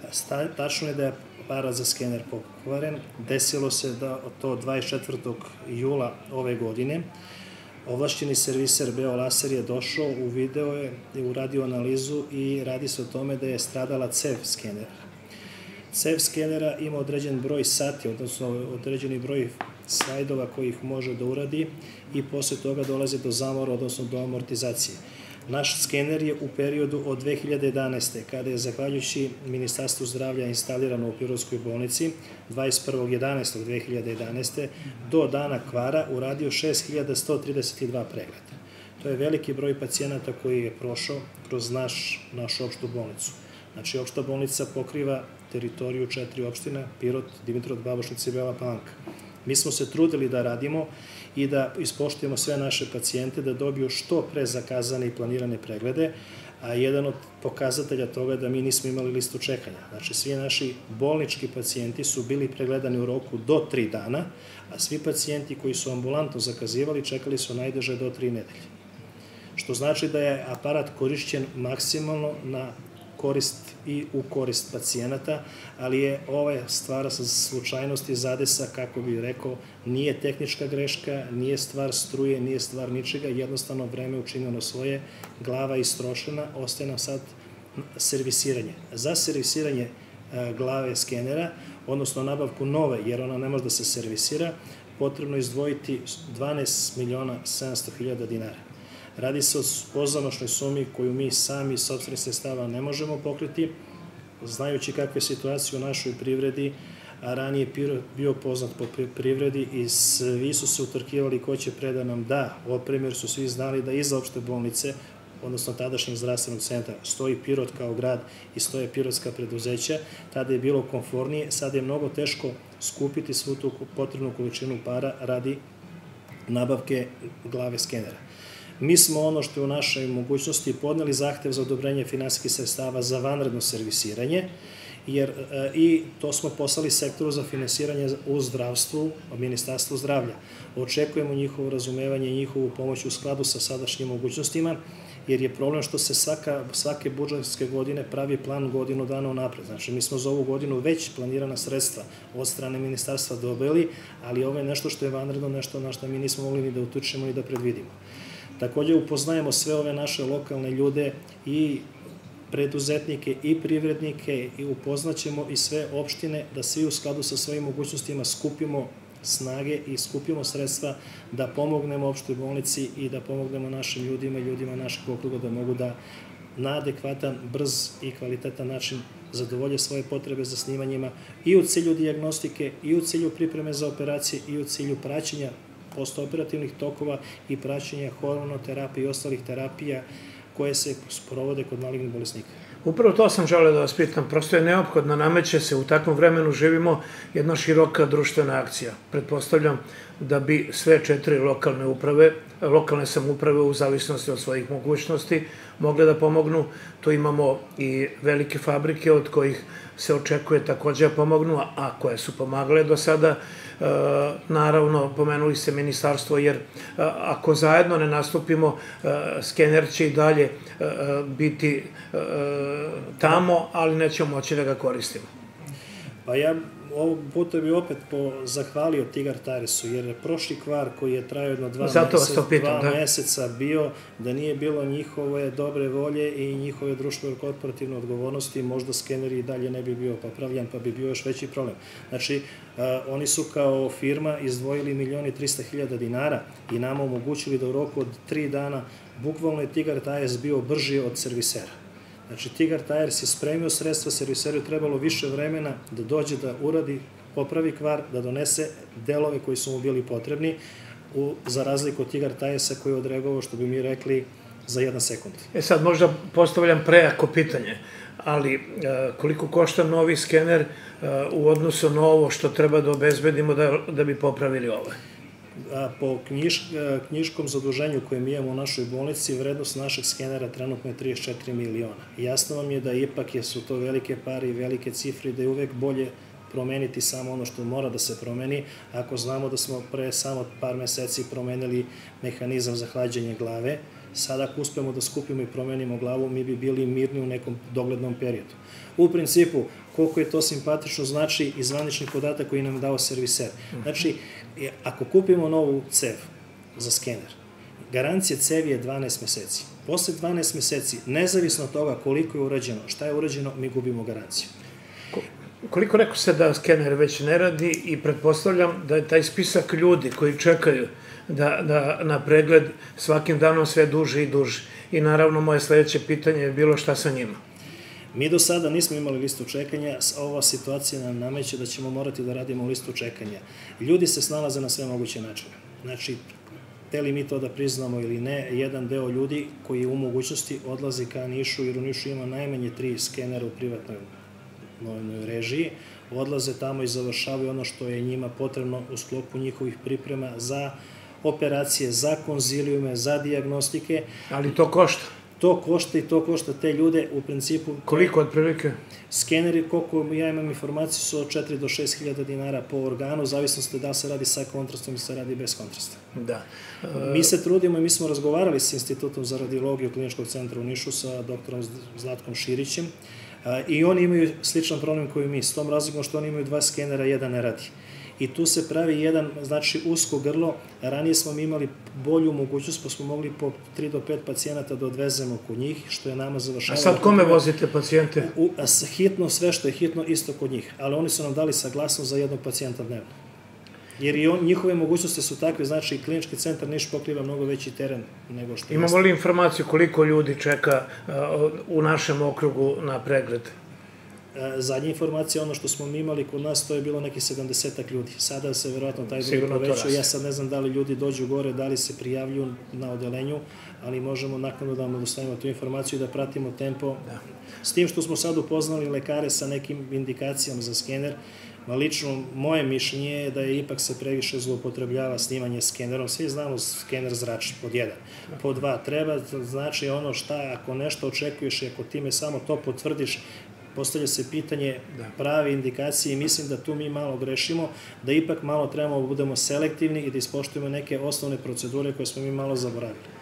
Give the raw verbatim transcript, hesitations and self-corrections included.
Tačno je da je aparat za skener pokvaren. Desilo se da to dvadeset četvrtog jula ove godine. Ovlašćeni serviser Beolaser je došao, uvideo je i uradio analizu i radi se o tome da je stradala cev skenera. Cev skenera ima određen broj sati, odnosno određeni broj slajdova koji ih može da uradi i posle toga dolazi do zamora, odnosno do amortizacije. Naš skener je u periodu od dve hiljade jedanaeste. kada je zahvaljujući Ministarstvu zdravlja instalirano u Pirotskoj bolnici dvadeset prvog jedanaestog dve hiljade jedanaeste. do dana kvara uradio šest hiljada sto trideset dva pregleda. To je veliki broj pacijenata koji je prošao kroz našu opštu bolnicu. Znači, opšta bolnica pokriva teritoriju četiri opština, Pirot, Dimitrov, Babušnica i Bela Palanka. Mi smo se trudili da radimo i da ispoštujemo sve naše pacijente, da dobiju što pre zakazane i planirane preglede, a jedan od pokazatelja toga je da mi nismo imali listu čekanja. Znači, svi naši bolnički pacijenti su bili pregledani u roku do tri dana, a svi pacijenti koji su ambulantno zakazivali čekali su najduže do tri nedelje. Što znači da je aparat korišćen maksimalno na korist i u korist pacijenata, ali je ova stvar sa slučajnosti zadesa, kako bih rekao, nije tehnička greška, nije stvar struje, nije stvar ničega, jednostavno vreme učinjeno svoje, glava istrošena, ostaje nam sad servisiranje. Za servisiranje glave skenera, odnosno nabavku nove, jer ona ne može da se servisira, potrebno je izdvojiti dvanaest miliona sedamsto hiljada dinara. Radi se o pozamašnoj sumi koju mi sami iz sopstvenih sredstava ne možemo pokriti, znajući kakva je situacija u našoj privredi, a ranije je bio poznat po privredi i svi su se utrkivali ko će pre da nam da opremu, jer su svi znali da iza opšte bolnice, odnosno tadašnjeg zdravstvenog centra, stoji Pirot kao grad i stoje pirotska preduzeća. Tada je bilo komfornije, sada je mnogo teško skupiti svu tu potrebnu količinu para radi nabavke glave skenera. Mi smo ono što je u našoj mogućnosti podneli zahtev za odobrenje finansijskih sredstava za vanredno servisiranje i to smo poslali sektoru za finansiranje u zdravstvu, Ministarstvu zdravlja. Očekujemo njihovo razumevanje i njihovu pomoć u skladu sa sadašnjim mogućnostima, jer je problem što se svake budžetske godine pravi plan godinu dana unapred. Znači, mi smo za ovu godinu već planirana sredstva od strane ministarstva dobili, ali ovo je nešto što je vanredno, nešto na što mi nismo mogli ni da utičemo ni da predvidimo. Takođe upoznajemo sve ove naše lokalne ljude i preduzetnike i privrednike i upoznaćemo i sve opštine da svi u skladu sa svojim mogućnostima skupimo snage i skupimo sredstva da pomognemo opštoj bolnici i da pomognemo našim ljudima i ljudima našeg okruga da mogu da na adekvatan, brz i kvalitetan način zadovolje svoje potrebe za snimanjima i u cilju dijagnostike i u cilju pripreme za operacije i u cilju praćenja postoperativnih tokova i praćenja hormonoterapije i ostalih terapija koje se sprovode kod malignih bolesnika. Upravo to sam želeo da vas pitam. Prosto je neophodno, nameće se, u takvom vremenu živimo, jedna široka društvena akcija. Pretpostavljam da bi sve četiri lokalne uprave, lokalne samouprave u zavisnosti od svojih mogućnosti mogle da pomognu. Tu imamo i velike fabrike od kojih se očekuje takođe da pomognu, a koje su pomagale do sada. Naravno, pomenuli se ministarstvo, jer ako zajedno ne nastupimo, skener će i dalje biti tamo, ali nećemo moći da ga koristimo. Pa ja ovog puta bih opet zahvalio Tigar Tiresu, jer prošli kvar koji je trajao jedno dva meseca bio, da nije bilo njihove dobre volje i njihove društvene korporativne odgovornosti, možda skener i dalje ne bi bio popravljan, pa bi bio još veći problem. Znači, oni su kao firma izdvojili milion i trista hiljada dinara i nama omogućili da u roku od tri dana bukvalno je Tigar Tires bio brži od servisera. Znači, Tigar Tires je spremio sredstva, serviseru je trebalo više vremena da dođe da uradi, popravi kvar, da donese delove koji su mu bili potrebni, za razliku od Tigar Tiresa koji je odreagovao, što bi mi rekli, za jedan sekund. E sad, možda postavljam prejako pitanje, ali koliko košta novi skener u odnosu na ovo što treba da obezbedimo da bi popravili ovo? Po knjiškom zaduženju koje mi imamo u našoj bolnici, vrednost našeg skenera trenutno je trideset četiri miliona. Jasno vam je da ipak su to velike pare i velike cifre i da je uvek bolje promeniti samo ono što mora da se promeni, ako znamo da smo pre samo par meseci promenili mehanizam za hlađenje glave Sada ako uspemo da skupimo i promenimo glavu, mi bi bili mirni u nekom doglednom periodu. U principu, koliko je to simpatično, znači i zvanični podatak koji nam dao serviser. Znači, ako kupimo novu cev za skener, garancija cevi je dvanaest meseci. Posle dvanaest meseci, nezavisno od toga koliko je urađeno, šta je urađeno, mi gubimo garanciju. Koliko rekao se da skener već ne radi i pretpostavljam da je taj spisak ljudi koji čekaju da na pregled svakim danom sve duže i duže. I naravno moje sledeće pitanje je bilo šta sa njima. Mi do sada nismo imali listu čekanja, ova situacija nam nameće da ćemo morati da radimo listu čekanja. Ljudi se snalaze na sve moguće načine. Znači, hteli mi to da priznamo ili ne, jedan deo ljudi koji je u mogućnosti odlazi ka Nišu, jer u Nišu ima najmanje tri skenera u privatnoj režiji, odlaze tamo i završavaju ono što je njima potrebno u sklopu njihovih priprema za operacije, za konzilijume, za dijagnostike. Ali to košta? To košta i to košta te ljude u principu... Koliko otprilike? Skeneri, koliko ja imam informaciju, su od četiri do šest hiljada dinara po organu, zavisno ste da se radi sa kontrastom ili se radi bez kontrasta. Da. Mi se trudimo i mi smo razgovarali sa Institutom za radiologiju Kliničkog centra u Nišu sa doktorom Zlatkom Širićem i oni imaju sličan problem koji mi, s tom razlikom što oni imaju dva skenera, jedan ne radi. I tu se pravi jedan, znači, usko grlo. Ranije smo imali bolju mogućnost, pa smo mogli po tri do pet pacijenata da odvezemo kod njih, što je nama završavalo. A sad kome vozite pacijente? Hitno, sve što je hitno, isto kod njih. Ali oni su nam dali saglasnost za jednog pacijenta dnevno. Jer i njihove mogućnosti su takve, znači, Klinički centar Niš pokriva mnogo veći teren nego što... Imamo li informaciju koliko ljudi čeka u našem okrugu na pregled? Zadnja informacija, ono što smo mi imali kod nas, to je bilo nekih sedamdesetak ljudi. Sada se verovatno taj broj povećao. Ja sad ne znam da li ljudi dođu gore, da li se prijavljuju na odelenju, ali možemo naknadno da vam dostavimo tu informaciju i da pratimo tempo. S tim što smo sad upoznali lekare sa nekim indikacijama za skener, lično moje mišljenje je da je ipak se previše zloupotrebljava snimanje skenerom. Svi znamo skener zračni, pod jedan. Pod dva, treba, znači ono šta, ako nešto očekuješ i ako time samo to potvrdiš, postavlja se pitanje prave indikacije i mislim da tu mi malo grešimo, da ipak malo trebamo da budemo selektivni i da ispoštujemo neke osnovne procedure koje smo mi malo zaboravili.